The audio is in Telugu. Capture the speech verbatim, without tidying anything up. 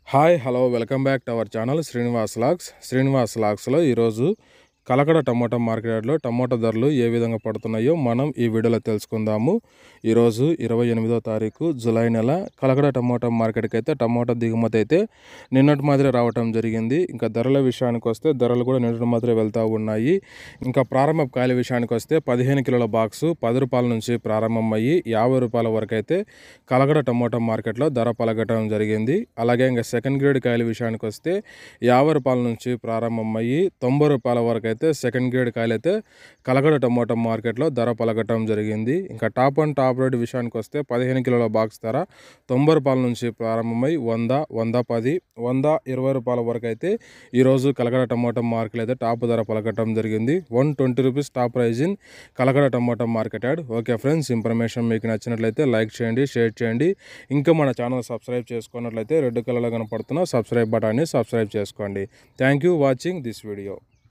Hi hello welcome back to our channel Srinivas logs Srinivas లాగ్స్లో ఈరోజు కలకడ టమోటా మార్కెట్లో టమోటా ధరలు ఏ విధంగా పడుతున్నాయో మనం ఈ వీడియోలో తెలుసుకుందాము. ఈరోజు ఇరవై ఎనిమిదో తారీఖు జూలై నెల కలకడ టమోటా మార్కెట్కి అయితే టమోటా దిగుమతి అయితే నిన్నటి మాదిరి రావటం జరిగింది. ఇంకా ధరల విషయానికి వస్తే ధరలు కూడా నిన్నటి మాదిరి వెళ్తూ ఉన్నాయి. ఇంకా ప్రారంభ కాయల విషయానికి వస్తే పదిహేను కిలోల బాక్సు పది రూపాయల నుంచి ప్రారంభమయ్యి యాభై రూపాయల వరకు అయితే కలకడ టమోటా మార్కెట్లో ధర పలకటం జరిగింది. అలాగే ఇంకా సెకండ్ గ్రేడ్ కాయల విషయానికి వస్తే యాభై రూపాయల నుంచి ప్రారంభమయ్యి తొంభై రూపాయల వరకు అయితే సెకండ్ గ్రేడ్ కాయలు అయితే కలకడ టమోటా మార్కెట్లో ధర పలకటం జరిగింది. ఇంకా టాప్ అండ్ టాప్ రేట్ విషయానికి వస్తే పదిహేను కిలోల బాక్స్ ధర తొంభై రూపాయల నుంచి ప్రారంభమై వంద వంద పది వంద ఇరవై రూపాయల వరకు అయితే ఈరోజు కలకడ టమోటా మార్కెట్ అయితే టాప్ ధర పలకటం జరిగింది. One twenty rupees top price in Kalakada tomato market yard. Okay friends, information మీకు నచ్చినట్లయితే లైక్ చేయండి, షేర్ చేయండి. ఇంకా మన ఛానల్ సబ్స్క్రైబ్ చేసుకున్నట్లయితే రెడ్ కలర్లో కనపడుతున్న సబ్స్క్రైబ్ బటన్ని సబ్స్క్రైబ్ చేసుకోండి. Thank you watching this video.